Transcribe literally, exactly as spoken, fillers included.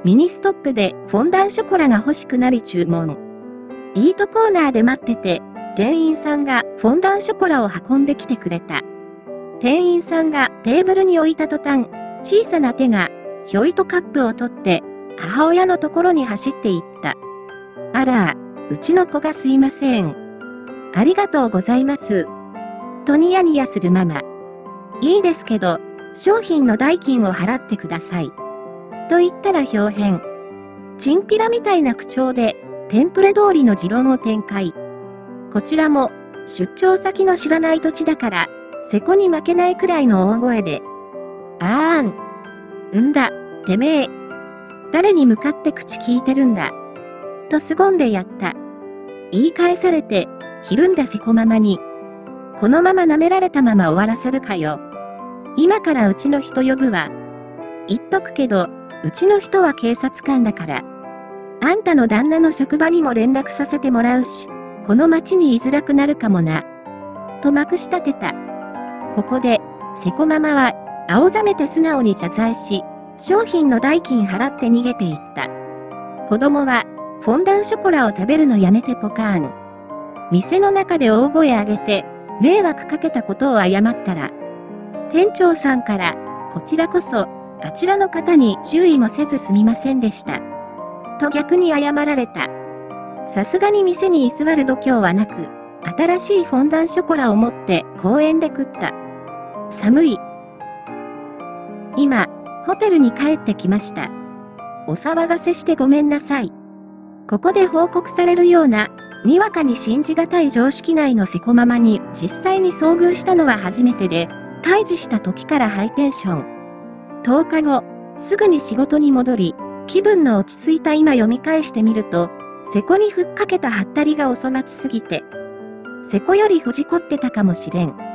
ミニストップでフォンダンショコラが欲しくなり注文。イートコーナーで待ってて、店員さんがフォンダンショコラを運んできてくれた。店員さんがテーブルに置いた途端、小さな手がひょいとカップを取って母親のところに走っていった。あら、うちの子がすいません。ありがとうございます。とニヤニヤするママ。いいですけど、商品の代金を払ってください。と言ったら表変。チンピラみたいな口調で、テンプレ通りの持論を展開。こちらも、出張先の知らない土地だから、せこに負けないくらいの大声で。あーん。んだ、てめえ。誰に向かって口聞いてるんだ。と凄んでやった。言い返されて、ひるんだせこママに。このまま舐められたまま終わらせるかよ。今からうちの人呼ぶわ。言っとくけど、うちの人は警察官だから。あんたの旦那の職場にも連絡させてもらうし、この町に居づらくなるかもな。とまくし立てた。ここで、セコママは、青ざめて素直に謝罪し、商品の代金払って逃げていった。子供は、フォンダンショコラを食べるのやめてポカーン。店の中で大声上げて、迷惑かけたことを謝ったら、店長さんから、こちらこそ、あちらの方に注意もせずすみませんでした。と逆に謝られた。さすがに店に居座る度胸はなく、新しいフォンダンショコラを持って公園で食った。寒い。今、ホテルに帰ってきました。お騒がせしてごめんなさい。ここで報告されるような、にわかに信じがたい常識内のセコママに実際に遭遇したのは初めてで、退治した時からハイテンション。とおかご、すぐに仕事に戻り、気分の落ち着いた今読み返してみると、セコにふっかけたハッタリがお粗末すぎて、セコよりふじこってたかもしれん。